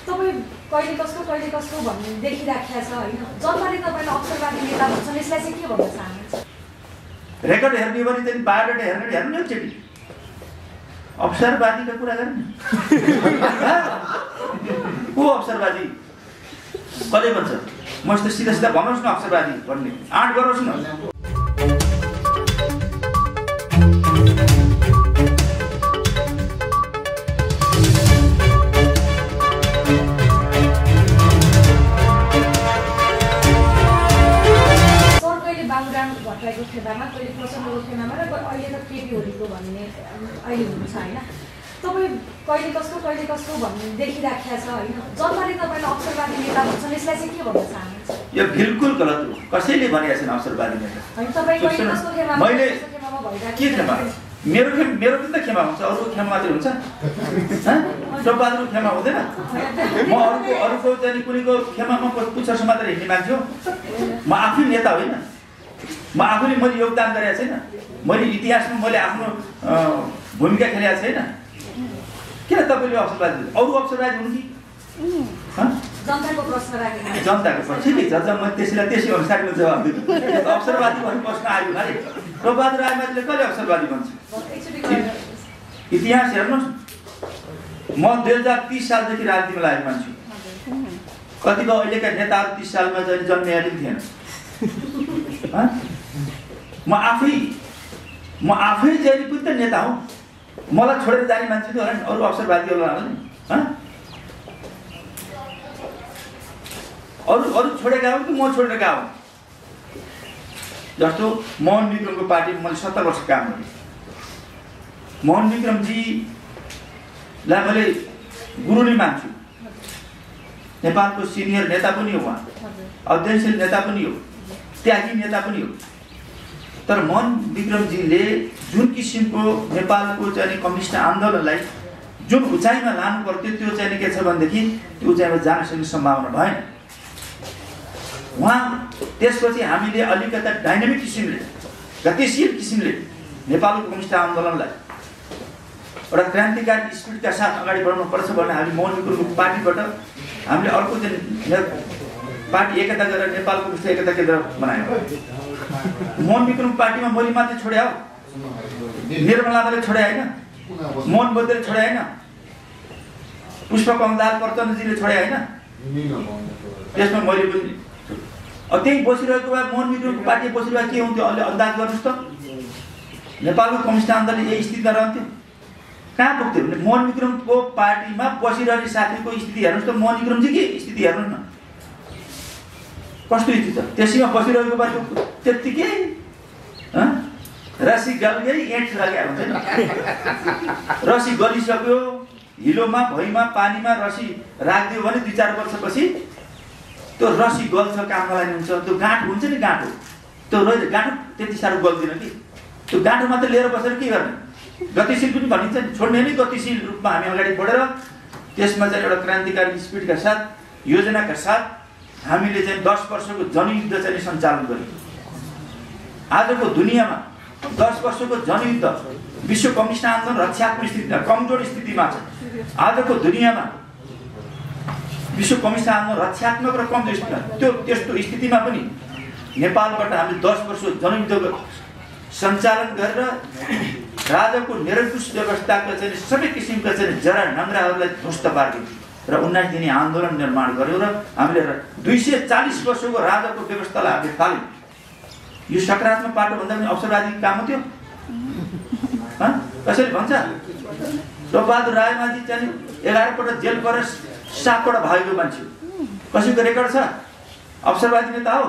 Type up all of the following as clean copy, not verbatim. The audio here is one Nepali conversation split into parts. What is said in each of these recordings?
तपाईँ कहिले कस्तो भन्ने देखिराखेको छ होइन। जनताले तपाईँलाई अवसरवादी नेता भन्छन्, यसलाई चाहिँ के भन्न चाहनुहुन्छ? रेकर्ड हेर्ने भने चाहिँ बायोडाटा हेर्नु एकचोटि अवसरवादीको कुरा गर्ने को अवसरवादी कसले भन्छ? म यस्तो सिधा भन्नुहोस् न अवसरवादी भन्ने आँट गरोस् न। भट्टराईको खेमामा, कहिले प्रचण्डको खेमामा र अहिले त केपी ओलीको भन्ने अहिले हुन्छ होइन। तपाईँ कहिले कस्तो भन्ने देखिराखेको छ होइन। जनताले तपाईँलाई अवसरवादी नेता भन्छन्, यसलाई चाहिँ के भन्न चाहनुहुन्छ? यो बिल्कुल गलत हो। कसैले भनेको छैन अवसरवादी नेता। तपाईँ कहिले कस्तो खेमामा मैले भइरहेको के खेमा? मेरो पनि त खेमा हुन्छ, अरूको खेमा मात्रै हुन्छ? टोपबहादुरको खेमा हुँदैन? म अरूको चाहिँ कुनैको खेमामा पुच्छर मात्र हिँड्ने मान्छे हो। म आफै नेता होइन। म आफूले मैले योगदान गरेको छैन। मैले इतिहासमा मैले आफ्नो भूमिका खेलेको छैन। किन तपाईँले अवसरवादी? अरू अवसरवादी हुन् कि? जनताको प्रश्न राखेको जनताको प्रश्न ठिकै छ। म त्यसै अनुसारको जवाब दिन्छु। अवसरवादी भन्ने प्रश्न आयो अरे टोपबहादुर रायमाझीले कहिले अवसरवादी भन्छ? इतिहास हेर्नुहोस्। म 2030 सालदेखि राजनीतिमा लागेको मान्छे। कतिपय अहिलेका नेताहरू 30 सालमा चाहिँ जन्मिएको थिएन। म आफै जहिले पनि त नेता हुँ। मलाई छोडेर जाने मान्छे त होला नि, अरू अवसरवादीहरू होला नि। अरू छोडेका हो कि म छोडेर गएको हुँ? जस्तो मोहन विक्रमको पार्टीमा मैले 70 वर्ष काम गरेँ। मोहन विक्रमजीलाई मैले गुरु नै मान्छु। नेपालको सिनियर नेता पनि हो, उहाँ अध्ययनशील नेता पनि हो, त्यागी नेता पनि हो। तर मोहन विक्रमजीले जुन किसिमको नेपालको चाहिँ कम्युनिस्ट आन्दोलनलाई जुन उचाइमा लानु पर्थ्यो त्यो चाहिँ के छ भनेदेखि त्यो उचाइमा जान सक्ने सम्भावना भएन। उहाँ त्यसपछि हामीले अलिकता डाइनामिक किसिमले, गतिशील किसिमले नेपालको कम्युनिस्ट आन्दोलनलाई एउटा क्रान्तिकारी स्पिरिटका साथ अगाडि बढाउनु पर्छ भने हामी मोहन विक्रमको पार्टीबाट हामीले अर्को चाहिँ पार्टी एकता गरेर नेपालको विश्व एकता केन्द्र बनायो। मोहन विक्रम पार्टीमा मैले मात्रै छोडे हो, निर्मलाले छोडे होइन, मोहन बोद्धले छोडे होइन, पुष्पकमलदास प्रचण्डजीले छोडे होइन। त्यसमा मैले पनि त्यही बसिरहेको भए मोहन विक्रमको पार्टी बसिरहेको के हुन्थ्यो अहिले अन्दाज गर्नुहोस् त। नेपालको कम्युनिस्ट आन्दोलन यही स्थितिमा रहन्थ्यो? कहाँ पुग्थ्यो भने मोहन विक्रमको पार्टीमा बसिरहने साथीको स्थिति हेर्नुहोस् त, मोहन विक्रमजीकै स्थिति हेर्नुहोस् न कस्तो स्थिति छ। त्यसैमा बसिरहेको बाटो त्यत्तिकै रसी गल्दै एट लगाएको हुन्छ नि। रसी गलिसक्यो, हिलोमा भुइँमा पानीमा रसी राखिदियो भने 2-4 वर्षपछि त्यो रसी गल्छ, काम नलाग्ने हुन्छ। त्यो गाँठो हुन्छ नि, गाँठो त्यो गाँठो त्यति साह्रो गल्दैन कि। त्यो गाँठो मात्र लिएर बसेर के गर्ने? गतिशील पनि भनिन्छ नि, छोड्ने नै गतिशील रूपमा हामी अगाडि बढेर त्यसमा चाहिँ एउटा क्रान्तिकारी स्पिडका साथ, योजनाका साथ हामीले चाहिँ 10 वर्षको जनयुद्ध चाहिँ सञ्चालन गर्यौँ। आजको दुनियाँमा 10 वर्षको जनयुद्ध, विश्व कम्युनिस्ट आन्दोलन रक्षात्मक स्थितिमा, कमजोर स्थितिमा छ। आजको दुनियाँमा विश्व कम्युनिस्ट आन्दोलन रक्षात्मक र कमजोर स्थितिमा, त्यस्तो स्थितिमा पनि नेपालबाट हामीले 10 वर्षको जनयुद्ध सञ्चालन गरेर राजाको निरङ्कुश व्यवस्थाको चाहिँ सबै किसिमका चाहिँ जरा नङ्ग्राहरूलाई ध्वस्त पार्यौँ र 19 दिने आन्दोलन निर्माण गर्यौँ र हामीले 240 वर्षको राजाको व्यवस्थालाई हामीले थाल्यौँ। यो सकारात्मक पाटो भन्दा पनि अवसरवादी काम थियो? कसैले भन्छ? टोपबहादुर रायमाझी चाहिँ 11 पटक जेल परेर 7 पटक भागेको मान्छे, कसैको रेकर्ड छ? अवसरवादी नेता हो?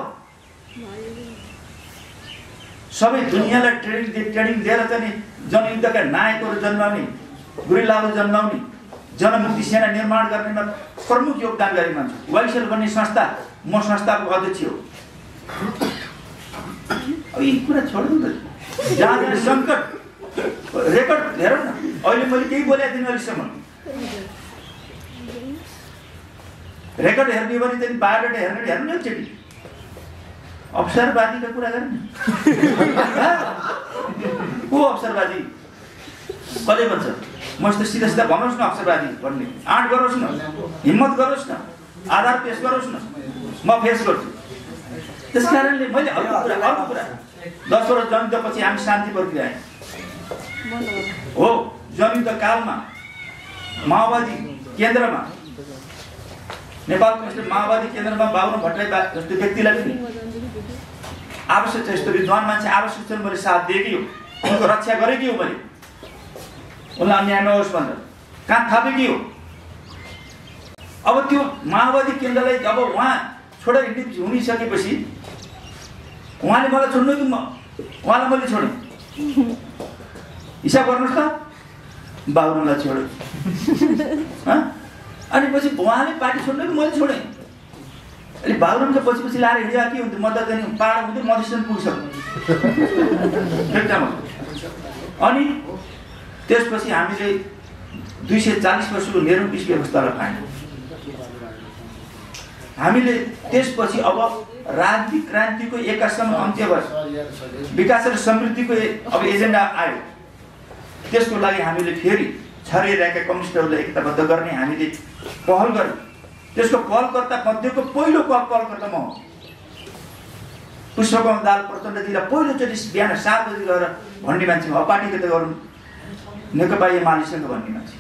सबै दुनियाँलाई ट्रेनिङ दिएर चाहिँ जनयुद्धका नायकहरू जन्माउने, गुरिल्लाहरू जन्माउने, जनमुक्ति सेना निर्माण गर्नेमा प्रमुख योगदान गर्ने मान्छे। वाइसेल भन्ने संस्था, म संस्थाको अध्यक्ष हो। अब यी कुरा छोड्नु त। जहाँ जहाँ सङ्कट रेकर्ड हेरौँ न। अहिले मैले केही बोलेको थिइनँ अहिलेसम्म। रेकर्ड हेर्ने भने चाहिँ बायोडाटा हेर्नु एकचोटि अवसरवादीको कुरा गर्ने को अवसरवादी कसले भन्छ? मसित सिधा सिधा भन्नुहोस् न अवसरवादी भन्ने आँट गरोस् न, हिम्मत गरोस् न, आधार पेश गरोस् न, म फेस गर्छु। त्यस कारणले मैले अर्को कुरा 10 वर्ष जनयुद्धपछि हामी शान्ति प्रक्रिया आयौँ हो। जनयुद्ध कालमा माओवादी केन्द्रमा नेपाल कङ्ग्रेसले माओवादी केन्द्रमा बाबुराम भट्टराई जस्तो व्यक्तिलाई पनि आवश्यक छ, यस्तो विद्वान मान्छे आवश्यक छ, मैले साथ दिएकै हो, उनको रक्षा गरेकै हो, मैले उनलाई अन्याय नहोस् भनेर कान थापेकै हो। अब त्यो माओवादी केन्द्रलाई अब उहाँ छोडेर हुनिसकेपछि उहाँले मलाई छोड्नु कि उहाँलाई मैले छोडेँ? हिसाब गर्नुहोस् त, बाबुरामलाई छोडेँ अनि पछि उहाँले पार्टी छोड्नु कि मैले छोडेँ? अहिले बाबुरामले पछि लाएर हिँडेर के हुन्थ्यो, मद्दत गर्ने पाहाड हुन्थ्यो, मधेसम्म पुग्छ एकतामा। अनि त्यसपछि हामीले 240 वर्षको निरङ्कुश व्यवस्थालाई पायौँ। हामीले त्यसपछि अब राजनीतिक क्रान्तिको 21औं अन्त्य भयो, विकास र समृद्धिको अब एजेन्डा आयो। त्यसको लागि हामीले फेरि छरिरहेका कम्युनिस्टहरूलाई एकताबद्ध गर्ने हामीले पहल गर्यौँ। त्यसको पहलकर्ता मध्येको पहिलो पहलकर्ता म हो। पुष्पकमल दाहाल प्रचण्डजीलाई पहिलोचोटि बिहान 7 बजी गएर भन्ने मान्छे हो, पार्टी एकता गरौँ नेकपा एमालेसँग भन्ने मान्छे।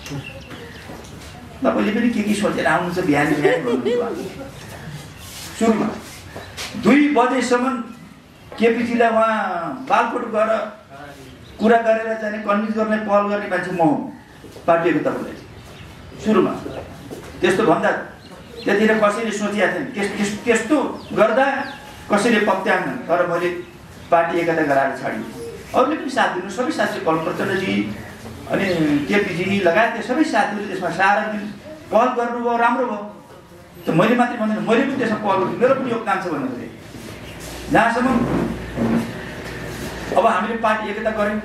तपाईँले पनि के सोचेर आउनुहुन्छ बिहान भन्नुहुन्छ? सुरुमा 2 बजेसम्म केपीजीलाई उहाँ बालकोट गएर कुरा गरेर चाहिँ कन्भिन्स गर्ने पहल गर्ने मान्छे म हो पार्टी एकताको लागि। सुरुमा त्यस्तो भन्दा त्यतिखेर कसैले सोचेका थिएन त्यस्तो गर्दा कसैले पत्याएन, तर मैले पार्टी एकता गराएर छाडेँ। अरूले पनि साथ दिनु, सबै साथी पल प्रचण्डजी अनि केपीजी लगायत सबै साथीहरूले त्यसमा सारा दिन पहल गर्नुभयो, राम्रो भयो। त मैले मात्रै भन्दैन, मैले पनि त्यसमा पहल गर्छु, मेरो पनि योगदान छ भन्नु थिएँ। जहाँसम्म अब हामीले पार्टी एकता गऱ्यौँ।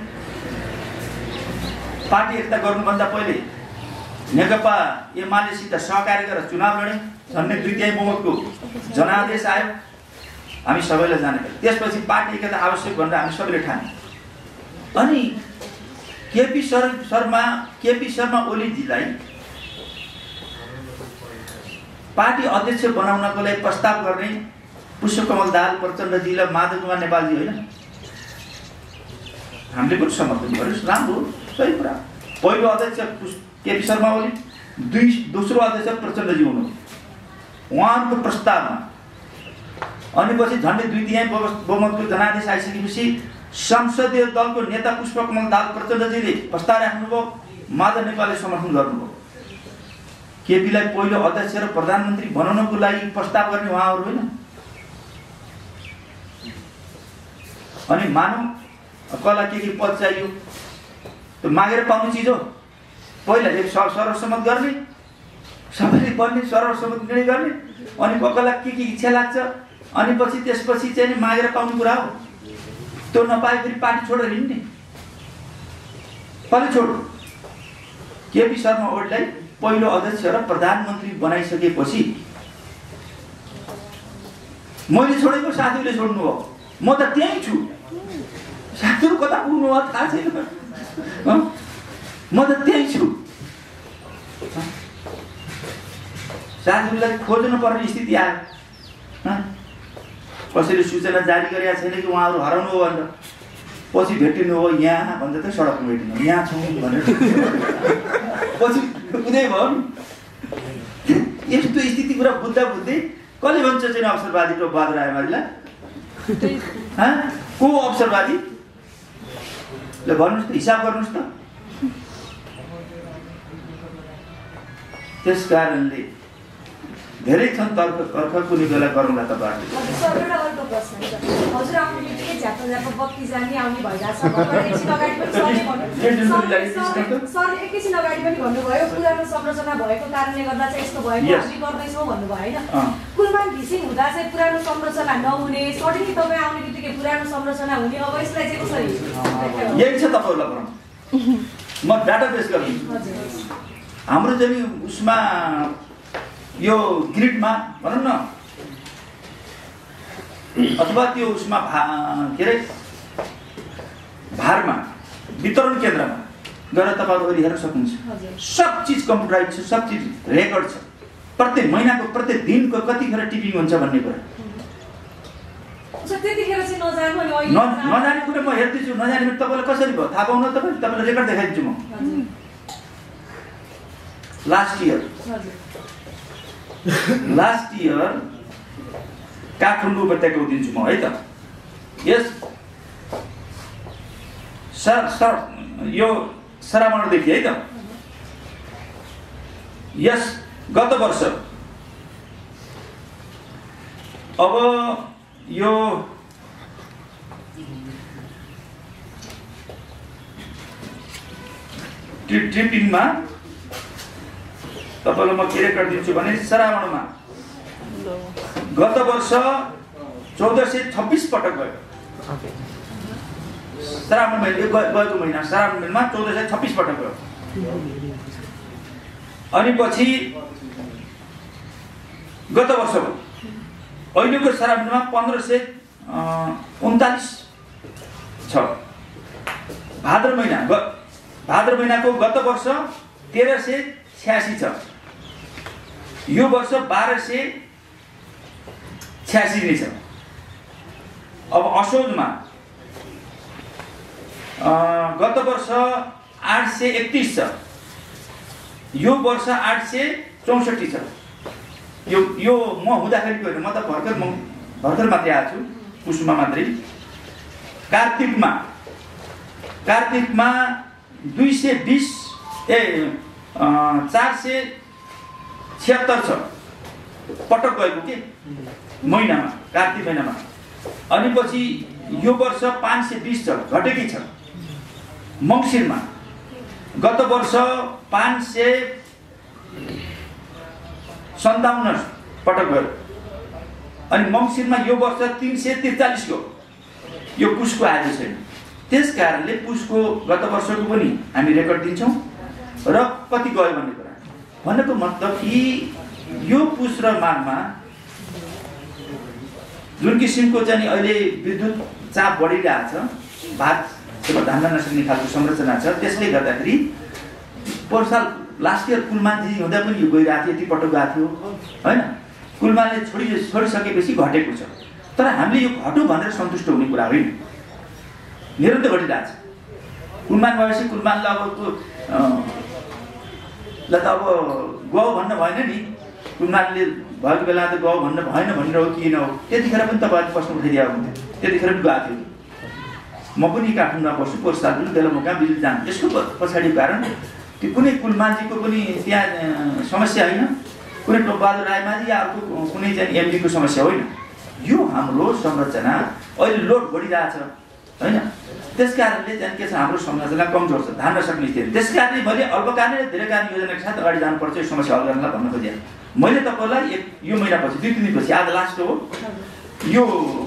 पार्टी एकता गर्नुभन्दा पहिले नेकपा एमालेसित सहकार्य गरेर चुनाव लडे, झन्डै 2/3 बहुमतको जनादेश आयो, हामी सबैलाई जानेका। त्यसपछि पार्टी एकता आवश्यक भनेर हामी सबैले ठान्यौँ। अनि केपी शर्मा ओलीजीलाई पार्टी अध्यक्ष बनाउनको लागि प्रस्ताव गर्ने पुष्पकमल दाहाल प्रचण्डजीलाई माधव कुमार नेपालजी होइन, हामीले पनि समर्थन गर्यो। राम्रो सही कुरा। पहिलो अध्यक्ष केपी शर्मा ओली, दोस्रो अध्यक्ष प्रचण्डजी हुनु उहाँहरूको प्रस्तावमा। अनि पछि झन्डै 2/3 बहुमतको जनादेश आइसकेपछि संसदीय दलको नेता पुष्पकमल दाहाल प्रचण्डजीले प्रस्ताव राख्नुभयो, माधव नेपालले समर्थन गर्नुभयो। केपीलाई पहिलो अध्यक्ष र प्रधानमन्त्री बनाउनको लागि प्रस्ताव गर्ने उहाँहरू होइन। अनि मानव कसलाई के पद चाहियो त्यो मागेर पाउने चिज हो। पहिला एक सर्वसम्मत गर्ने, सबैले बन्ने सर्वसम्मत निर्णय गर्ने, अनि कसलाई के इच्छा लाग्छ, अनि पछि त्यसपछि चाहिँ मागेर पाउने कुरा हो। त्यो नपाए फेरि पार्टी छोडेर हिँड्ने कसले छोड्नु? केपी शर्मा ओलीलाई पहिलो अध्यक्ष र प्रधानमन्त्री बनाइसकेपछि मैले छोडेको साथीहरूले छोड्नु हो, म त त्यहीँ छु। साथीहरू कता पुग्नु हो थाहा छैन, म त त्यहीँ छु। साथीहरूलाई खोज्नु पर्ने स्थिति आयो। कसैले सूचना जारी गरेका छैन कि उहाँहरू हराउनु हो भनेर। पछि भेटिनु हो यहाँ भन्दा त सडकमा भेटिनु, यहाँ छौँ भनेर पछि उदय भयो नि। यस्तो स्थिति कुरा बुझ्दै कसले भन्छ चाहिँ अवसरवादी र बहादुर रायमाझीलाई? को अवसरवादी ल भन्नुहोस् त, हिसाब गर्नुहोस् त। त्यस कारणले धेरै छन् तर्क कुनै बेला गरौँला तपाईँहरूले। हजुर आफ्नो बित्तिकै झ्याप्प बत्ती जाने आउने भइरहेछ। एकछिन अगाडि पनि सरले एकैछिन अगाडि पनि भन्नुभयो पुरानो संरचना भएको कारणले गर्दा चाहिँ यस्तो भएको हामी गर्दैछौँ भन्नुभयो होइन। कुलमान घिसिङ हुँदा चाहिँ पुरानो संरचना नहुने, सडनली तपाईँ आउने बित्तिकै पुरानो संरचना हुने, अब यसलाई चाहिँ कसरी? यही छ तपाईँहरूलाई भनौँ, म डाटा बेस गर्छु। हाम्रो चाहिँ उसमा यो ग्रिडमा भनौँ न, अथवा त्यो उसमा के अरे भारमा वितरण केन्द्रमा गरेर तपाईँहरू अहिले हेर्न सक्नुहुन्छ। सब चिज कम्प्युटराइज छ, सब चिज रेकर्ड छ। प्रत्येक महिनाको प्रत्येक दिनको कतिखेर टिपिङ हुन्छ भन्ने कुरा नजाने कुरा म हेर्दैछु। नजाने तपाईँलाई कसरी भयो थाहा पाउनु? तपाईँलाई रेकर्ड देखाइदिन्छु म। लास्ट इयर काठमाडौँ उपत्यकाको दिन्छु म है त। यस यो सरामणदेखि है त। यस गत वर्ष अब यो ट्रिपिङमा तपाईँलाई म के रेकर्ड दिन्छु भने सरामणमा गत वर्ष 1426 पटक गयो। श्रावण गएको महिना श्रावणमा 1426 पटक गयो। अनि पछि गत वर्ष अहिलेको श्रावणमा 1539 छ। भाद्र महिनाको गत वर्ष 1386 छ। यो वर्ष 1286 नै छ। अब असोजमा गत वर्ष 831 छ। यो वर्ष 864 छ। यो म हुँदाखेरि गएर म त भर्खर मात्रै आएको छु, पुसमा मात्रै। कार्तिकमा 476 छ पटक गएको के महिनामा, कार्तिक महिनामा। अनि पछि यो वर्ष 520 छ, घटेकै छ। मङ्सिरमा गत वर्ष 557 पटक गयो। अनि मङ्सिरमा यो वर्ष 343 को। यो पुसको आएको छैन। त्यस कारणले पुसको गत वर्षको पनि हामी रेकर्ड दिन्छौँ र कति गयो भन्ने कुरा। भनेको मतलब कि यो पुस र माघमा जुन किसिमको चाहिँ अहिले विद्युत चाप बढिरहेको छ, भात धान्न नसक्ने खालको संरचना छ, त्यसले गर्दाखेरि पोहोर साल लास्ट इयर कुलमानजी हुँदा पनि यो गइरहेको थियो, यति पटक गएको थियो होइन। कुलमानले छोडिसकेपछि घटेको छ। तर हामीले यो घट्यो भनेर सन्तुष्ट हुने कुरा होइन, निरन्तर घटिरहेको छ। कुलमान भएपछि कुलमानलाई अब गौ भन्न भएन नि। कुलमानले भएको बेला त गौ भन्न भएन भनेर हो किन हो, त्यतिखेर पनि तपाईँहरूले प्रश्न उठाइदिएको हुन्थ्यो, त्यतिखेर पनि गएको थियो। म पनि काठमाडौँमा बस्छु, पोहोर साल पनि बेला म कहाँ बिजुली जान्छु। यसको पछाडिको कारण त्यो कुनै कुलमानजीको पनि त्यहाँ समस्या होइन, कुनै टोपबहादुर रायमाझी या अर्को कुनै चाहिँ एमडीको समस्या होइन। यो हाम्रो संरचना अहिले लोड बढिरहेछ होइन। त्यस कारणले चाहिँ के छ, हाम्रो संरचना कमजोर छ, धान्न सक्ने स्थिति। त्यस कारणले मैले अल्पकालीन र दीर्घकालीन योजनाको साथ अगाडि जानुपर्छ यो समस्या हल गर्नलाई भन्न खोजेँ। मैले तपाईँलाई यो महिनापछि 2-3 दिनपछि आज लास्ट हो यो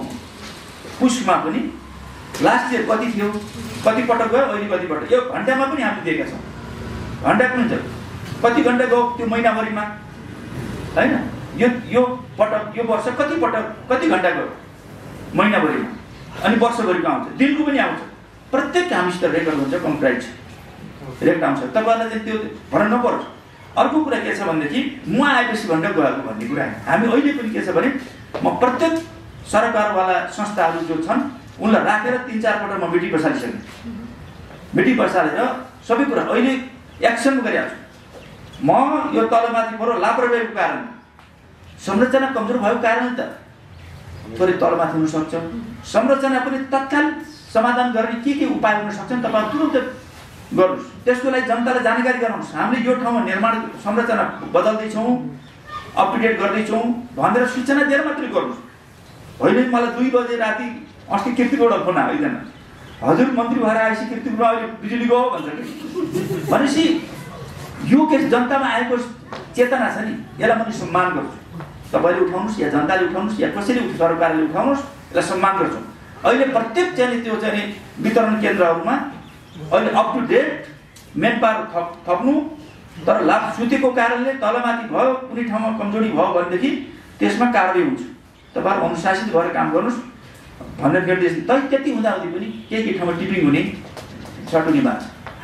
पुसमा पनि लास्ट इयर कति थियो, कति पटक गयो, अहिले कति पटक। यो घन्टामा पनि हामीले दिएका छौँ। घन्टा पनि हुन्छ, कति घन्टा गयो त्यो महिनाभरिमा होइन। यो पटक यो वर्ष कति पटक कति घन्टा गयो महिनाभरिमा, अनि वर्षभरिको आउँछ, दिनको पनि आउँछ। प्रत्येक हामीसित रेकर्ड हुन्छ, कम्प्युटराइज रेकर्ड आउँछ। तपाईँहरूलाई चाहिँ त्यो भन्न नपरोस्। अर्को कुरा के छ भनेदेखि म आएपछि भनेर गएको भन्ने कुरा हामी अहिले पनि के छ भने म प्रत्येक सरकारवाला संस्थाहरू जो छन् उनलाई राखेर 3-4 पटक म मिटिङ बसालिसकेँ। मिटिङ बसालेर सबै कुरा अहिले एक्सन गरिरहेको छु। म यो तलमाथि बरु लापरवाहीको कारण, संरचना कमजोर भएको कारण त थोरै तलमाथि हुनसक्छ। संरचना पनि तत्काल समाधान गर्ने के उपाय हुन सक्छन् तपाईँ तुरुन्त गर्नुहोस्। त्यसको लागि जनतालाई जानकारी गराउनुहोस्। हामीले यो ठाउँमा निर्माण संरचना बदल्दैछौँ, अपडेट गर्दैछौँ भनेर सूचना दिएर मात्रै गर्नुहोस्। होइन मलाई 2 बजे राति अस्ति कीर्तिगौडा फोन आयो एकजना, हजुर मन्त्री भएर आएपछि कीर्तिगौडा अहिले बिजुली गयो भन्छ कि। भनेपछि यो के जनतामा आएको चेतना छ नि, यसलाई मैले सम्मान गर्छु। तपाईँले उठाउनुहोस् या जनताले उठाउनुहोस् या कसैले सरकारले उठाउनुहोस्, यसलाई सम्मान गर्छौँ। अहिले प्रत्येक चाहिँ त्यो चाहिँ वितरण केन्द्रहरूमा अहिले up to date main power थप्नु। तर लाभ सुतेको कारणले तलमाथि भयो, कुनै ठाउँमा कमजोरी भयो भनेदेखि त्यसमा कारवाही हुन्छ। तपाईँहरू अनुशासित भएर काम गर्नुहोस् भनेर निर्देश। त्यति हुँदाहुँदै पनि केही ठाउँमा टिपिङ हुने सटुनी बाँच्छ।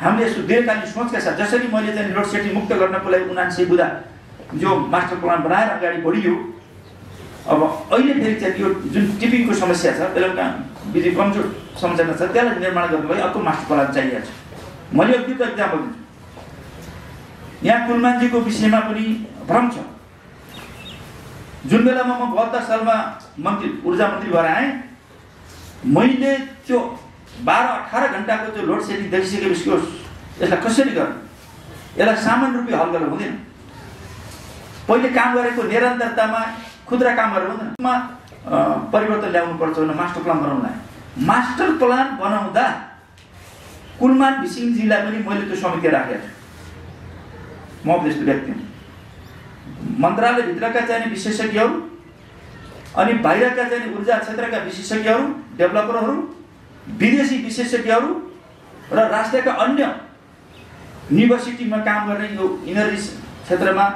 हामीले यसो दीर्घकालीन सोचका साथ जसरी मैले चाहिँ लोड सेडिङ मुक्त गर्नको लागि 79 बुँदा जो मास्टर प्लान बनाएर अगाडि बढियो, अब अहिले फेरि चाहिँ यो जुन टिपिङको समस्या छ, त्यसलाई विधि कमजोर सम्झना छ, त्यसलाई निर्माण गर्नको लागि अर्को मास्टर प्लान चाहिएको छ। मैले एक दुईवटा इक्जाम्पल दिन्छु। यहाँ कुलमानजीको विषयमा पनि भ्रम छ। जुन बेलामा म 72 सालमा ऊर्जा मन्त्री भएर आएँ, मैले त्यो 12-18 घण्टाको त्यो लोड सेडिङ देखिसकेपछि यसलाई कसरी गर्ने, यसलाई सामान्य रूपले हल गर्न हुँदैन। पहिले काम गरेको निरन्तरतामा खुद्रा काम गरेर हुँदैन, परिवर्तन ल्याउनुपर्छ भने मास्टर प्लान बनाउनलाई। मास्टर प्लान बनाउँदा कुलमान भिसिङजीलाई पनि मैले त्यो समिति राखेको छु। म त्यस्तो व्यक्ति हुँ। मन्त्रालयभित्रका चाहिँ विशेषज्ञहरू अनि बाहिरका चाहिँ ऊर्जा क्षेत्रका विशेषज्ञहरू, डेभलपरहरू, विदेशी विशेषज्ञहरू र राष्ट्रका अन्य युनिभर्सिटीमा काम गर्ने यो इनर्जी क्षेत्रमा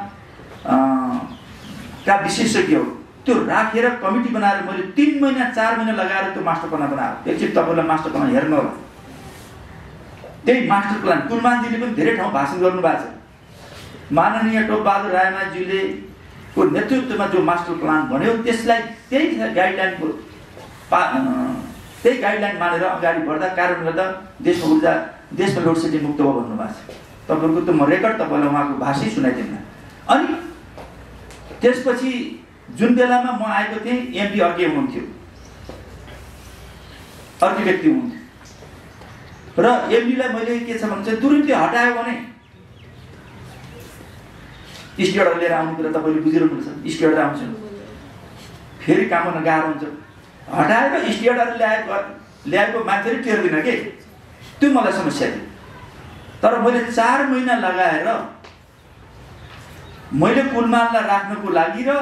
का विशेषज्ञहरू त्यो राखेर कमिटी बनाएर मैले 3 महिना 4 महिना लगाएर त्यो मास्टर प्लान बनाएको। एकचोटि तपाईँलाई मास्टर प्लान हेर्नु होला। त्यही मास्टर प्लान कुलमानजीले पनि धेरै ठाउँ भाषण गर्नुभएको छ। माननीय टोपबहादुर रायमाझीले को नेतृत्वमा जो मास्टर प्लान बन्यो त्यसलाई त्यही गाइडलाइन मानेर अगाडि बढ्दा कारण गर्दा देशमा लोड सेडिङ मुक्त भयो भन्नुभएको छ। तपाईँको त म रेकर्ड तपाईँलाई उहाँको भाषै सुनाइदिन्न। अनि त्यसपछि जुन बेलामा म आएको थिएँ, एमपी अर्कै हुनुहुन्थ्यो, अर्कै व्यक्ति हुनुहुन्थ्यो र एमपीलाई मैले के छ भने चाहिँ तुरुन्तै हटायो भने स्टे अर्डर लिएर आउनु कुरा तपाईँले बुझिरहनुहुन्छ। स्टे अर्डर आउँछ फेरि काम गर्न गाह्रो हुन्छ। हटाएर स्टे अर्डर ल्याएको मान्छेले टेर्दिन के, त्यो मलाई समस्या थियो। तर मैले 4 महिना लगाएर मैले कुलमानलाई राख्नको लागि र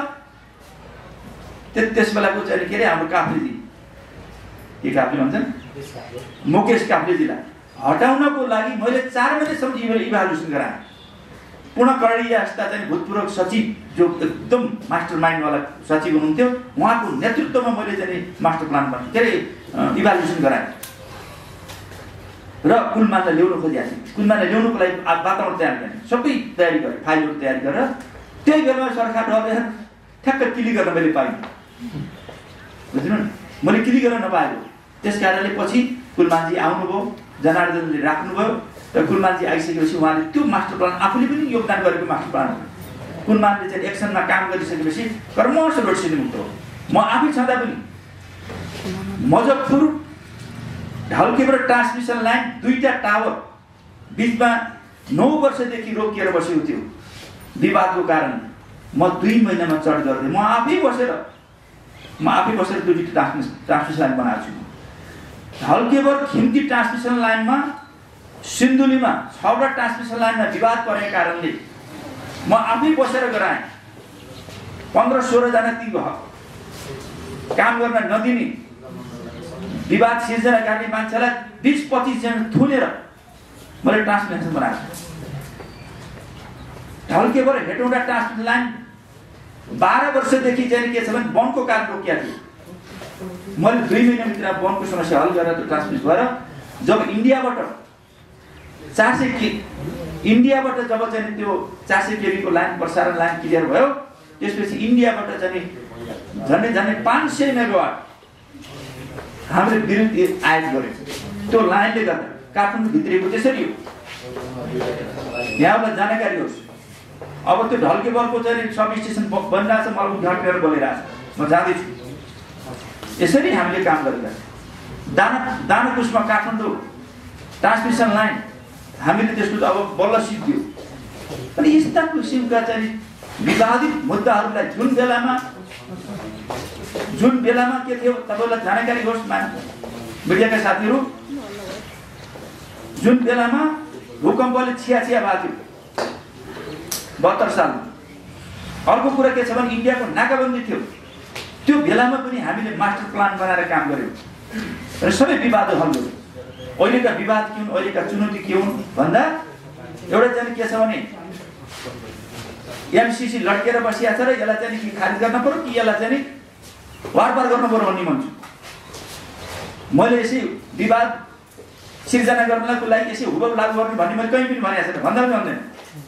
त्यस बेलाको चाहिँ के अरे हाम्रो काफ्लेजी, के काफ्ले भन्छन्, मुकेश काफ्लेजीलाई हटाउनको लागि मैले 4 महिनासम्म इभ्यालुएसन गराएँ। पूर्ण करणीय जस्ता चाहिँ भूतपूर्व सचिव जो एकदम मास्टर माइन्डवाला सचिव हुनुहुन्थ्यो, उहाँको नेतृत्वमा मैले चाहिँ मास्टर प्लान के अरे इभ्यालुएसन गराएँ र कुलमानलाई ल्याउन खोजिएको थिएँ। कुलमानलाई ल्याउनुको लागि वातावरण तयार गरेँ, सबै तयारी गरेँ, फाइलहरू तयारी गरेर त्यही बेलामा सरकार डबेर ठ्याक्क क्लिक गर्न मैले पाइनँ। बुझ्नु न, मैले क्लिक गर्न नपाएको। त्यस कारणले पछि कुलमानजी आउनुभयो, जनार्दनले राख्नुभयो र कुलमानजी आइसकेपछि उहाँले त्यो मास्टर प्लान आफूले पनि योगदान गरेको मास्टर प्लान हो। कुलमानले चाहिँ एक्सनमा काम गरिसकेपछि कर्मश लोड सेडिङ मुक्त हो। म आफै छँदा पनि मुजफ्फरपुर ढल्केबाट ट्रान्समिसन लाइन 2टा टावर बिचमा 9 वर्षदेखि रोकिएर बसेको थियो विवादको कारण। म 2 महिनामा चढ गर्दै म आफै बसेर 2टी ट्रान्समिसन लाइन बनाएको छु। ढल्केबाट खिम्ती ट्रान्समिसन लाइनमा सिन्धुलीमा 6वटा ट्रान्समिसन लाइनमा विवाद परेको कारणले म आफै बसेर गराएँ। 15-16 जना ती काम गर्न नदिने विवाद सिर्जना गर्ने मान्छेलाई 20-25 जना थुनेर मैले ट्रान्समिसन बनाएको छु। ढल्केबाट हेटौँडा ट्रान्समिसन लाइन 12 वर्षदेखि चाहिँ के छ भने वनको कारण रोकिएको थियो। मैले 2 महिनाभित्र वनको समस्या हल गरेर त्यो ट्रान्समिट भएर जब इन्डियाबाट जब चाहिँ त्यो 400 केबीको लाइन प्रसारण लाइन क्लियर भयो, त्यसपछि इन्डियाबाट चाहिँ झन्डै 500 मेगावाट हामीले विद्युत आयात गर्यो। त्यो लाइनले गर्दा काठमाडौँ भित्रिएको त्यसरी हो। यहाँलाई जानकारी होस्, अब त्यो ढल्केबरको चाहिँ सब स्टेसन बनिरहेको छ, मलाई उद्घाटन बोलिरहेको छ, म जाँदैछु। यसरी हामीले काम गरेका छौँ। दानापुसमा काठमाडौँ ट्रान्समिसन लाइन हामीले त्यसको अब बल्ल सिद्धियो। अनि यस्ता किसिमका चाहिँ विवादित मुद्दाहरूलाई जुन बेलामा के थियो तपाईँलाई जानकारी होस् मिडियाका साथीहरू, जुन बेलामा भूकम्पले छिया भएको थियो 72 सालमा। अर्को कुरा के छ भने इन्डियाको नाकाबन्दी थियो, त्यो बेलामा पनि हामीले मास्टर प्लान बनाएर काम गर्यौँ र सबै विवादहरू हल गर्यौँ। अहिलेका विवाद के हुन्, अहिलेका चुनौती के हुन् भन्दा एउटा चाहिँ के छ भने एमसीसी लड्केर बसिया छ र यसलाई चाहिँ कि खारिज गर्न पर्यो कि यसलाई चाहिँ वारपार गर्नु पर्यो भन्ने भन्छु। मैले यसै विवाद सिर्जना गर्नलाई लागि यसै हुबहु लागू गर्ने भन्ने मैले कहीँ पनि भनेको छैन, भन्दा पनि भन्दैन।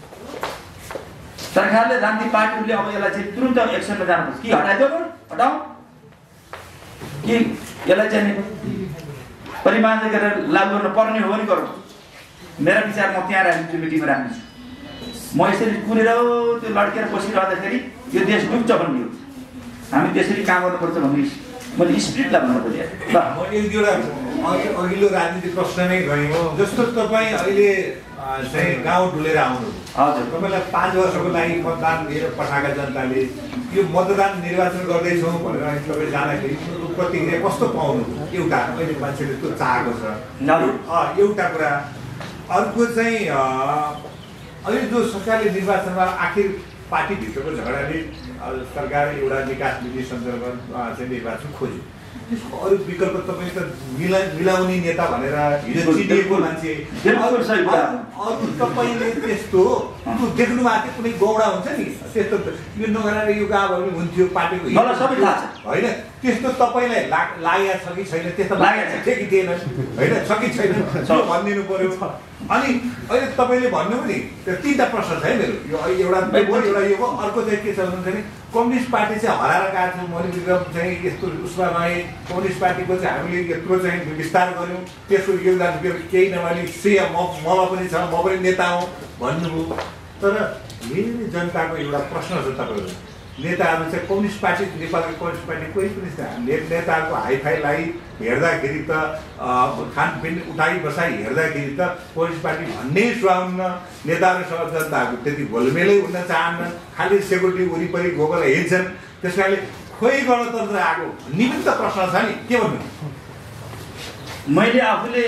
सरकारले राजनीतिक पार्टीहरूले अब यसलाई चाहिँ तुरुन्त एक्सनमा जानुपर्छ। कि हटाइदियो, हटाऊ, कि यसलाई चाहिँ परिमार्जन गरेर लागू गर्न पर्ने हो भने गरौँ। मेरा विचार म त्यहाँ राख्छु, मिटिङमा राख्छु। म यसरी कुरेर त्यो लड्केर बसिरहँदाखेरि यो देश डुब्छ भन्ने हो। हामी त्यसरी काम गर्नुपर्छ भन्ने मैले स्पिरिटलाई भन्नु पर्यो। ल म एक दुईवटा अघिल्लो राजनीतिक प्रश्न नै गएँ हो। जस्तो तपाईँ अहिले चाहिँ गाउँ डुलेर आउनु, हजुर, तपाईँलाई 5 वर्षको लागि मतदान दिएर पठाएका जनताले यो मतदान निर्वाचन गर्दैछौँ भनेर तपाईँ जाँदाखेरि प्रतिक्रिया कस्तो पाउनु? एउटा अहिले मान्छेले त्यो चाहेको छ, एउटा कुरा। अर्को चाहिँ अहिले जो सरकारले निर्वाचनमा आखिर पार्टीभित्रको झगडाले सरकार एउटा निकास नीति सन्दर्भमा चाहिँ निर्वाचन खोज्यो, त्यसको अरू विकल्प तपाईँ त मिलाउने नेता भनेर हिजो चिनिएको मान्छे, अरू तपाईँले त्यस्तो देख्नु भएको थियो? कुनै गौडा हुन्छ नि त्यस्तो, यो नगरेर यो गाउँहरू हुन्थ्यो पार्टीको होइन, त्यस्तो तपाईँलाई लागेको छ कि छैन? त्यस्तो लागेको छ कि थिएन होइन, छ कि छैन त्यो भनिदिनु पर्यो। अनि अहिले तपाईँले भन्नु नि त्यो 3टा प्रश्न छ है मेरो। यो एउटा यो हो। अर्को चाहिँ के छ भन्नुहुन्छ भने कम्युनिस्ट पार्टी चाहिँ हराएर गएको छ, मणि विक्रम चाहिँ यस्तो उसमा नआए, कम्युनिस्ट पार्टीको चाहिँ हामीले यत्रो चाहिँ विस्तार गऱ्यौँ, त्यसको योगदान केही नभए श्रेय ममा पनि छ, म पनि नेता हुँ भन्नुभयो। तर यही जनताको एउटा प्रश्न छ, तपाईँहरू नेताहरू चाहिँ कम्युनिस्ट पार्टी, नेपालको कम्युनिस्ट पार्टी कोही पनि नेताहरूको हाइफाईलाई हेर्दाखेरि त खानपिन उठाइ बसाइ हेर्दाखेरि त कम्युनिस्ट पार्टी भन्नै सुहाउन्न, नेताहरूसँग जनताहरूको त्यति घोलमेलै हुन चाहन्न, खालि सेक्युरिटी वरिपरि गोबर हिँड्छन्। त्यस कारणले खोइ गणतन्त्र आएको निमित्त प्रश्न छ नि, के भन्नु? मैले आफूले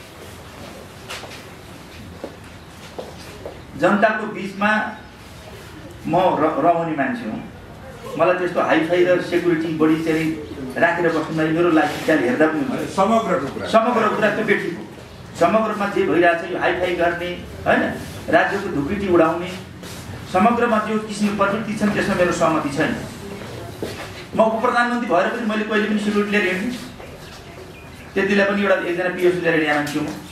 जनताको बिचमा म रहने मान्छे हुँ। मलाई त्यस्तो हाइफाई र सेक्युरिटी बढी चाहिँ राखेर बस्नुलाई मेरो लाइफस्टाइल हेर्दा पनि समग्र कुरा त्यो व्यक्तिको समग्रमा जे भइरहेछ यो हाइफाई गर्ने होइन, राज्यको ढुकुटी उडाउने समग्रमा जो किसिमको प्रवृत्ति छन् त्यसमा मेरो सहमति छैन। म उपप्रधानमन्त्री भएर पनि मैले कहिले पनि सेक्युरिटी लिएर हिँड्ने, त्यतिलाई पनि एकजना पिएससी लिएर हिँडेको मान्छे हुँ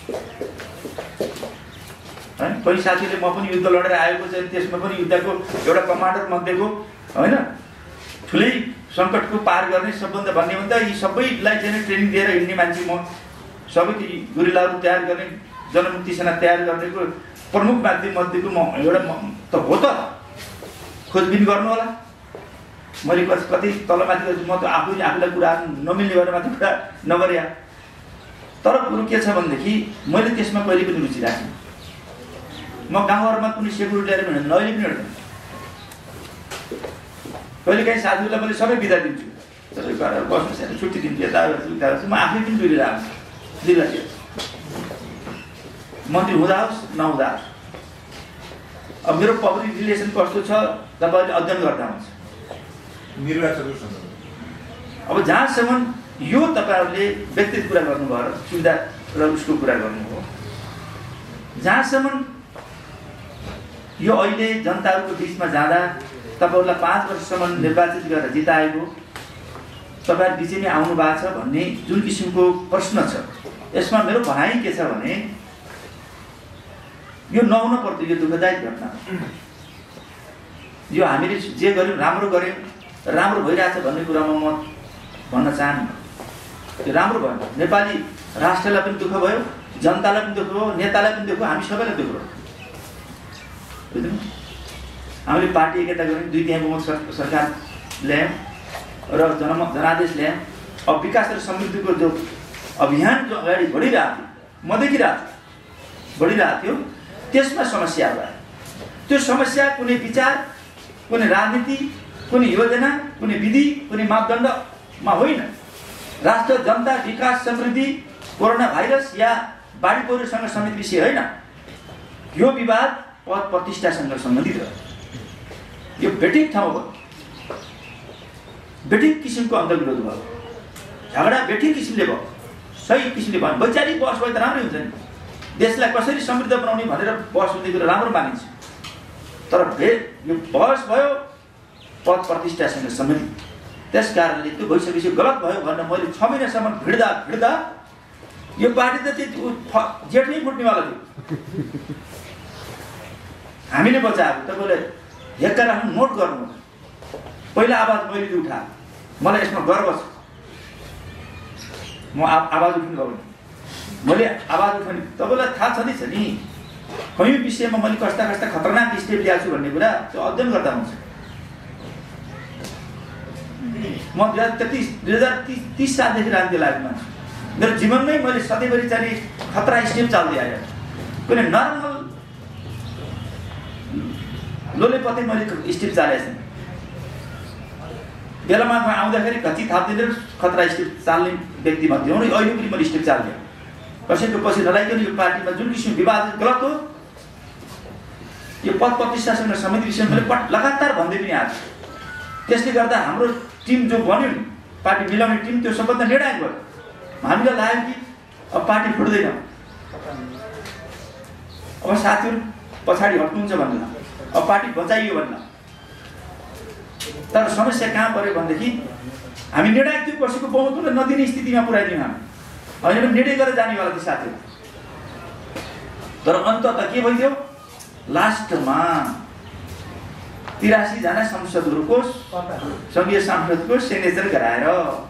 होइन। कोही साथीले म पनि युद्ध लडेर आएको छ, त्यसमा पनि युद्धको एउटा कमान्डर मध्येको होइन, ठुलै सङ्कटको पार गर्ने सबभन्दा भन्ने भन्दा यी सबैलाई चाहिँ ट्रेनिङ दिएर हिँड्ने मान्छे म। सबै गुरिल्लाहरू तयार गर्ने, जनमुक्ति सेना तयार गर्नेको प्रमुख माध्यम मध्येको म एउटा त हो। त खोजबिन गर्नु होला। मैले कति तलमाथि म त आफूलाई कुरा नमिल्ने भएर माथि कुरा नगरे। तर कुरो के छ भनेदेखि मैले त्यसमा कहिले पनि रुचि राखेँ। म गाउँहरूमा कुनै सेक्युरिटी लिएर पनि हिँड्दैन, अहिले पनि हिँड्दैन। कहिले काहीँ साथीहरूलाई मैले सबै बिदा दिन्छु, तपाईँ गएर बस्नुहोस् हेरेर छुट्टी दिन्छु, यता उता गर्छु। म आफै पनि डुलेर आउँछु जिल्लातिर, मन्त्री हुँदा होस् नहुँदा होस्। अब मेरो पब्लिक रिलेसन कस्तो छ तपाईँले अध्ययन गर्दा हुन्छ। अब जहाँसम्म यो तपाईँहरूले व्यक्तिगत कुरा गर्नुभयो र सुविधा र उसको कुरा गर्नुभयो, जहाँसम्म यो अहिले जनताहरूको बिचमा जाँदा तपाईँहरूलाई 5 वर्षसम्म निर्वाचित गरेर जिताएको तपाईँहरू बिचैमै आउनु भएको छ भन्ने जुन किसिमको प्रश्न छ, यसमा मेरो भनाइ के छ भने यो नहुन पर्थ्यो। यो दुःखदायी घटना, यो हामीले जे गर्यौँ राम्रो गऱ्यौँ, राम्रो भइरहेछ भन्ने कुरामा म भन्न चाहन्न। त्यो राम्रो भयो, नेपाली राष्ट्रलाई पनि दुःख भयो, जनतालाई पनि दुःख भयो, नेतालाई पनि दुःख भयो, हामी सबैलाई दुःख भयो। बुझ्नु? हामीले पार्टी एकता गऱ्यौँ, 2/3 बहुमत सरकार ल्यायौँ र जनादेश ल्यायौँ। अब विकास र समृद्धिको जो अभियान जो अगाडि बढिरहेको थियो, म देखिरहेको छु बढिरहेको थियो, त्यसमा समस्या भयो। त्यो समस्या कुनै विचार, कुनै राजनीति, कुनै योजना, कुनै विधि, कुनै मापदण्डमा होइन। राष्ट्र, जनता, विकास, समृद्धि, कोरोना भाइरस या बाढी पहिरोसँग समेत विषय होइन। यो विवाद पद प्रतिष्ठासँग सम्बन्धित हो। यो बेठिक ठाउँ भयो, बेठिक किसिमको अन्तर्विरोध भयो, झगडा बेठिक किसिमले भयो, सही किसिमले भयो। वैचारिक बहस भए त राम्रै हुन्छ नि, देशलाई कसरी समृद्ध बनाउने भनेर बहस हुने कुरो राम्रो मानिन्छ। तर यो बहस भयो पद प्रतिष्ठासँग सम्बन्धित, त्यस कारणले त्यो भइसकेपछि गलत भयो भनेर मैले 6 महिनासम्म भिड्दा यो पार्टी त जेठमै फुट्नेवाला थियो। हामीले बचाएको तपाईँले हेक्का राख्नु, नोट गर्नु। पहिला आवाज मैले उठा, मलाई यसमा गर्व छ। म आवाज उठाउनु गयो, मैले आवाज उठाउने। तपाईँलाई थाहा छँदैछ नि कयौँ विषयमा मैले कस्ता कस्ता खतरनाक स्टेप ल्याएको छु भन्ने कुरा त्यो अध्ययन गर्दा हुन्छ। म 2030 सालदेखि राजनीति लागेको मान्छे। मेरो जीवनमै मैले सधैँभरि चाहिँ खतरा स्टेप चाल्दै आएँ। कुनै नर्मल लोलेपत्तै मैले स्टेप चालेको छैन। बेलामा आउँदाखेरि घची थाप्दिँदै खतरा स्टेप चाल्ने व्यक्तिमध्ये हुँ। अहिले पनि मैले स्टेप चाल्दिएँ। कसैको पछि नलाइकन यो पार्टीमा जुन किसिम विवाद गलत हो, यो पद प्रतिष्ठासँग समिति विषयमा मैले लगातार भन्दै पनि आएको छु। त्यसले गर्दा हाम्रो टिम जो बन्यो नि, पार्टी मिलाउने टिम, त्यो सबभन्दा निर्णायक भयो। हामीलाई लाग्यो कि अब पार्टी फुट्दैन, अब साथीहरू पछाडि हट्नुहुन्छ भन्नु, अब पार्टी बचाइयो भन्नु। तर समस्या कहाँ पर्यो भनेदेखि हामी निर्णायक त्यो कसैको बहुमतलाई नदिने स्थितिमा पुर्याइदियौँ हामी। होइन भने निर्णय गरेर जानेवाला थियो साथीहरू। तर अन्ततः के भइदियो, लास्टमा 83 जना संसदहरूको सङ्घीय सांसदको सिग्नेचर गराएर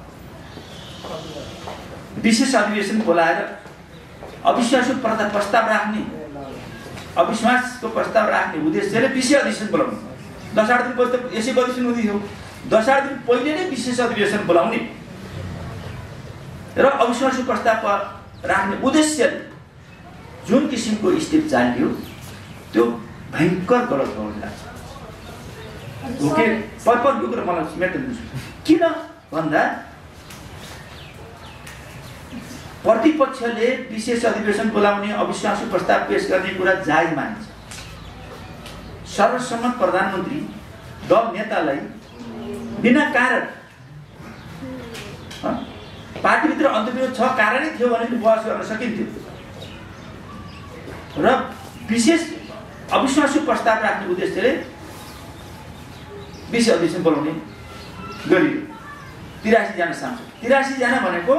विशेष अधिवेशन बोलाएर अविश्वासको प्रस्ताव राख्ने, अविश्वासको प्रस्ताव राख्ने उद्देश्यले विशेष अधिवेशन बोलाउने। 10-8 दिन पछि त यसै अधिवेशन हुँदै थियो। 10-8 दिन पहिले नै विशेष अधिवेशन बोलाउने र अविश्वासको प्रस्ताव राख्ने उद्देश्यले जुन किसिमको स्टेप चाल्यो त्यो भयङ्कर गलत हो लाग्छ। ओके, पर्पल यो कुरा मलाई मेटाउनु। किन भन्दा प्रतिपक्षले विशेष अधिवेशन बोलाउने, अविश्वासको प्रस्ताव पेश गर्ने कुरा जायज मानिन्छ। सर्वसम्मत प्रधानमन्त्री दल नेतालाई बिना कारण पार्टीभित्र अन्तर्विरोध छ, कारणै थियो भने बहस गर्न सकिन्थ्यो। र विशेष अविश्वासको प्रस्ताव राख्ने उद्देश्यले विशेष अधिवेशन बोलाउने गरियो। 83 जना सांसद, 83 जना भनेको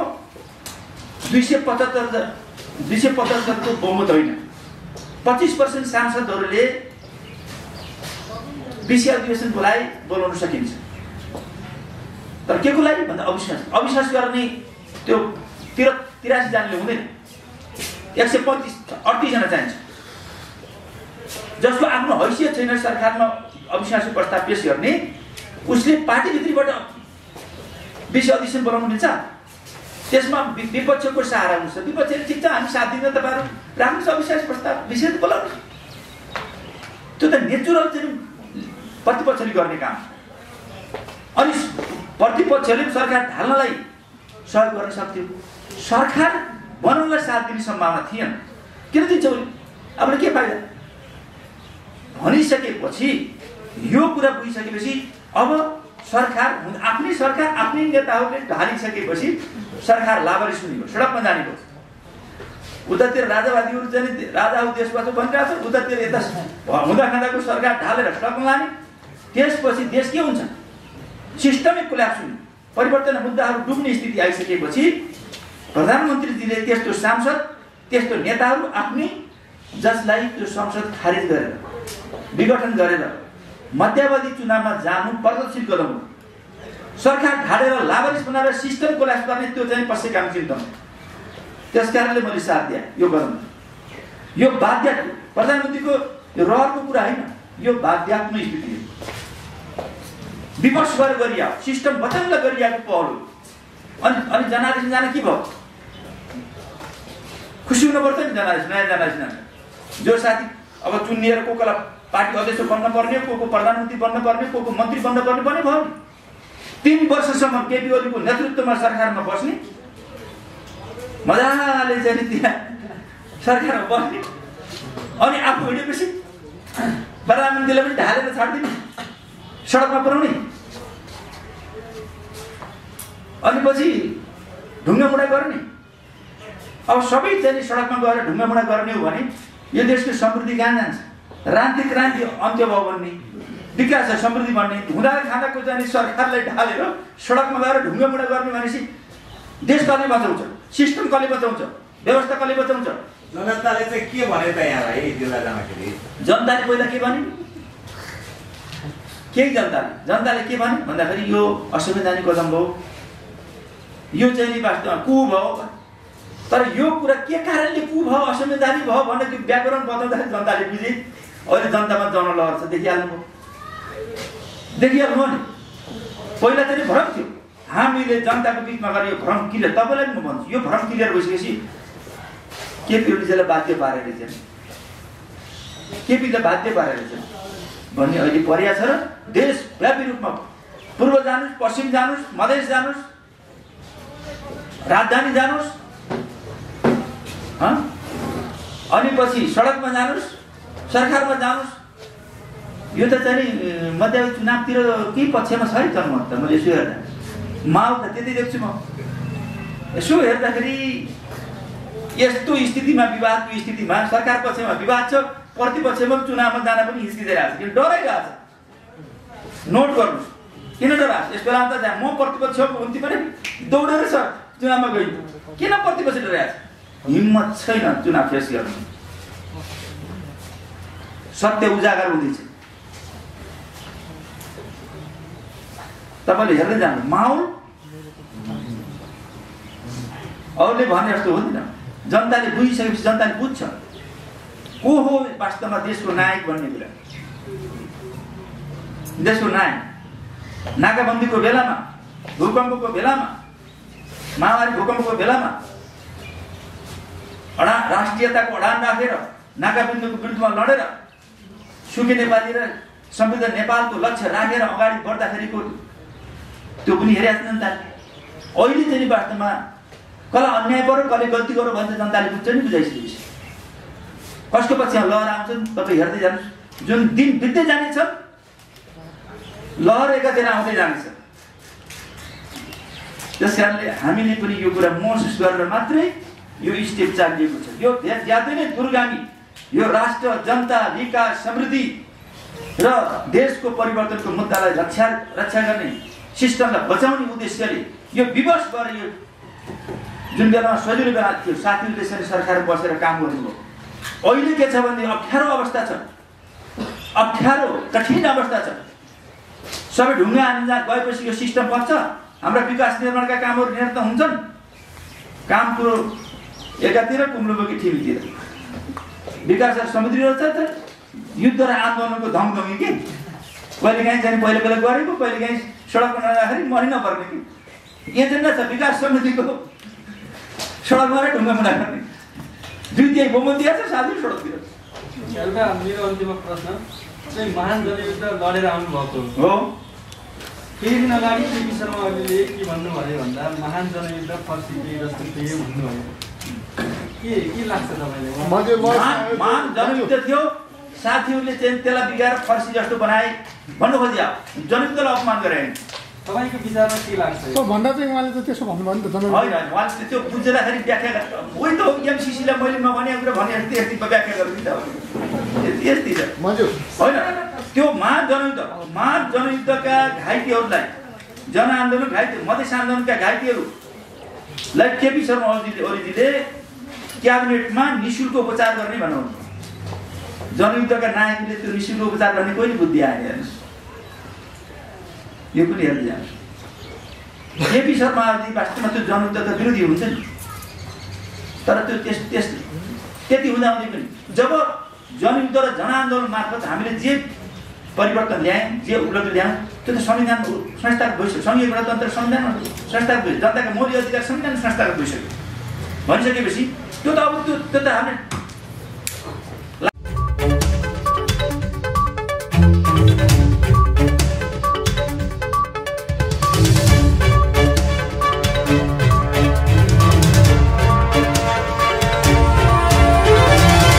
275 को बहुमत होइन। 25% सांसदहरूले विशेष अधिवेशन बोलाउन सकिन्छ। तर के को लागि भन्दा अविश्वास गर्ने त्यो 83 जनाले हुँदैन। 138 जना चाहिन्छ, जसको आफ्नो हैसियत छैन सरकारमा अविश्वासको प्रस्ताव पेश गर्ने। उसले पार्टीभित्रबाट विशेष अधिवेशन बोलाउनु मिल्छ? त्यसमा विपक्षको सहारा हुन्छ। विपक्षले ठिक छ, हामी साथ दिन, तपाईँहरू राख्नुहोस् अविश्वास प्रस्ताव, विशेष बोलाउनु। त्यो त नेचुरल चाहिँ प्रतिपक्षले गर्ने काम। अनि प्रतिपक्षले सरकार ढाल्नलाई सहयोग गर्न सक्थ्यो। सरकार बनाउनलाई साथ दिने सम्भावना थिएन। किन दिन्छ उसले? अब के फाइदा? भनिसकेपछि, यो कुरा बुझिसकेपछि अब सरकार आफ्नै सरकार आफ्नै नेताहरूले ढालिसकेपछि सरकार लाभरी सुनियो, सडकमा जाने भयो। उतातिर राजावादीहरू चाहिँ राजा देशबाट भनिरहेको छ, उतातिर यता हुँदा खाँदाको सरकार ढालेर सडकमा लाने। त्यसपछि देश के हुन्छ? सिस्टमिक कोल्याप्स हुने, परिवर्तन मुद्दाहरू डुब्ने स्थिति आइसकेपछि प्रधानमन्त्रीजीले त्यस्तो सांसद, त्यस्तो नेताहरू आफ्नै, जसलाई त्यो संसद खारिज गरेर विघटन गरेर मध्यावधि चुनावमा जानु प्रगतिशील कदम हो। सरकार ढालेर लाभरिस बनाएर सिस्टम कोल्याप्स गर्ने त्यो चाहिँ पश्चिम काम चिन्ता हो। त्यसकारणले मैले साथ दिएँ यो कदम। यो बाध्य प्रधानमन्त्रीको यो रहरको कुरा होइन, यो बाध्यात्मक स्थिति हो। विमर्श गरेर गरिया सिस्टम बचाउन गरिएको पहल हो। अनि जनादेश जान के भयो? खुसी हुनुपर्छ नि जनादेश, नयाँ जनादेश। जो साथी अब चुनिएर को कोलाई पार्टी अध्यक्ष बन्न पर्ने, को प्रधानमन्त्री बन्न पर्ने, को मन्त्री बन्न पर्ने पनि भयो नि। 3 वर्षसम्म केपी ओलीको नेतृत्वमा सरकारमा बस्ने, मजाले चाहिँ त्यहाँ सरकारमा बस्ने, अनि आफू हिँडेपछि प्रधानमन्त्रीलाई पनि ढालेर छाड्दिने, सडकमा पुर्याउने, अनि पछि ढुङ्गामुढा गर्ने। अब सबै चाहिँ सडकमा गएर ढुङ्गामुढा गर्ने हो भने यो देशको समृद्धि कहाँ जान्छ? राजनीतिक क्रान्ति अन्त्य भयो भन्ने, विकास समृद्धि भन्ने, हुँदा खाँदाको चाहिँ सरकारलाई ढालेर सडकमा गएर ढुङ्गामुढा गर्ने भनेपछि देश कसले बचाउँछ? सिस्टम कसले बचाउँछ? व्यवस्था कसले बचाउँछ? जनताले चाहिँ के भने त यहाँलाई जिल्ला जाँदाखेरि? जनताले पहिला के भने? केही जनताले के भने भन्दाखेरि यो असंवैधानिक कदम भयो, यो चाहिँ नि वास्तवमा कु भयो। तर यो कुरा के कारणले कु भयो, असंवैधानिक भयो भनेर त्यो व्याकरण बताउँदाखेरि जनताले बुझे। अहिले जनतामा जनलहर छ, देखिहाल्नुभयो नि। पहिला चाहिँ भ्रम थियो, हामीले जनताको बिचमा गरेर यो भ्रम क्लियर, तपाईँलाई पनि म भन्छु, यो भ्रम क्लियर भइसकेपछि केपी ओलीजीलाई बाध्य पारेर चाहिँ केपीलाई बाध्य पारेर चाहिँ भन्ने अहिले परिया छ र देशव्यापी रूपमा पूर्व जानुस्, पश्चिम जानुस्, मधेस जानुस्, राजधानी जानुस्, अनि पछि सडकमा जानुस्, सरकारमा जानुस्। यो त चाहिँ मध्यावधि चुनावतिर के पक्षमा छ है जनमत त? मैले यसो हेर्दा माहौल त त्यति देख्छु म। यसो हेर्दाखेरि यस्तो स्थितिमा, विवादको स्थितिमा सरकार पक्षमा विवाद छ, प्रतिपक्षमा चुनावमा जान पनि हिचकिचाइरहेको छ, किन डराइरहेको छ। नोट गर्नुहोस्, किन डराएको छ? यस बेला त म प्रतिपक्षको हुन्थ्यो भने दौडेर छ चुनावमा गइन्। किन प्रतिपक्ष डराएको छ? हिम्मत छैन चुनाव फेस गर्नु। सत्य उजागर हुँदैछ। तपाईँले हेर्दै जानु माहौल अरूले भने जस्तो हुँदैन। जनताले बुझिसकेपछि जनताले बुझ्छ को हो वास्तवमा देशको नायक भन्ने कुरा। देशको नायक नाकाबन्दीको बेलामा, भूकम्पको बेलामा, महामारी भूकम्पको बेलामा राष्ट्रियताको अडान राखेर नाकाबन्दीको विरुद्धमा लडेर सुके नेपाली र समृद्ध नेपालको लक्ष्य राखेर अगाडि बढ्दाखेरिको त्यो पनि हेरेको जनताले। अहिले चाहिँ वास्तवमा कसलाई अन्याय पर्यो, कसले गल्ती गर्यो भने जनताले बुझ्छ नि, बुझाइसकेपछि कसको पक्षमा लहर आउँछ तपाईँ हेर्दै जानुहोस्। जुन दिन बित्दै जानेछ लहर एकातिर आउँदै जानेछ। त्यस कारणले हामीले पनि यो कुरा महसुस गरेर मात्रै यो स्टेप चालिएको छ। यो ज्यादै नै दूरगामी, यो राष्ट्र, जनता, विकास, समृद्धि र देशको परिवर्तनको मुद्दालाई रक्षा गर्ने, सिस्टमलाई बचाउने उद्देश्यले यो विवश भएर यो जुन बेलामा सजिलो बेला थियो साथीहरूले त्यसरी सरकार बसेर काम गर्नुभयो। अहिले के छ भने अप्ठ्यारो अवस्था छ, अप्ठ्यारो कठिन अवस्था छ। सबै ढुङ्गा हानिँदा गएपछि यो सिस्टम बच्छ, हाम्रा विकास निर्माणका कामहरू निरन्तर हुन्छन्। काम कुरो एकातिर, कुम्लोबोकी ठिमीतिर विकास र समृद्धि रहेछ। युद्ध र आन्दोलनको धमधमी के कहिलेकाहीँ चाहिँ पहिला गरेको, कहिलेकाहीँ सडकमा नजाँदाखेरि मरि नपर्ने कि एजेन्डा छ विकास समृद्धिको। सडकमा र ढुङ्गा मुना गर्ने दुईटै बहुमतिया छ साथै सडकतिर। एउटा मेरो अन्तिम प्रश्न चाहिँ महान जनयुद्ध लडेर आउनुभएको हो। केही दिन अगाडि केपी शर्मा ओलीले के भन्नुभयो भन्दा महान जनयुद्ध फर्सिए जस्तो थियो भन्नुभयो। के लाग्छ तपाईँलाई? महान जनयुद्ध थियो, साथीहरूले चाहिँ त्यसलाई बिगाएर फर्सी जस्तो बनाए भन्नु खोज्यो। जनयुद्धलाई अपमान गरे। तपाईँको विचारमा के लाग्छ? भन्दा चाहिँ उहाँले त त्यसो भन्नुभयो नि त। होइन, उहाँले त्यो बुझ्दाखेरि व्याख्या उही त एमसिसीलाई मैले नभने कुरा भने यति व्याख्या गर्नु त यति छ होइन। त्यो महान जनयुद्धका घाइतेहरूलाई, जनआन्दोलन घाइते, मधेस आन्दोलनका घाइतेहरूलाई केपी शर्मा ओलीजीले क्याबिनेटमा निःशुल्क उपचार गर्ने भन्नुहुन्छ। जनयुद्धका नायकले त्यो निःशुल्क उपचार गर्ने कहिले बुद्धि आएन हेर्नुहोस्। यो पनि हेर्दै जानुहोस्। केपी शर्मा ओली वास्तवमा त्यो जनयुद्धका विरोधी हुन्छ नि, तर त्यो त्यति हुँदाहुँदै पनि जब जनयुद्ध र जनआन्दोलन मार्फत हामीले जे परिवर्तन ल्यायौँ, जे उपलब्धि ल्यायौँ, त्यो त संविधान संस्थागत भइसक्यो। सङ्घीय गणतन्त्र संविधान संस्थागत भयो, जनताका मौलिक अधिकार संविधान संस्थागत भइसक्यो। भनिसकेपछि त्यो त अब त्यो त हामीले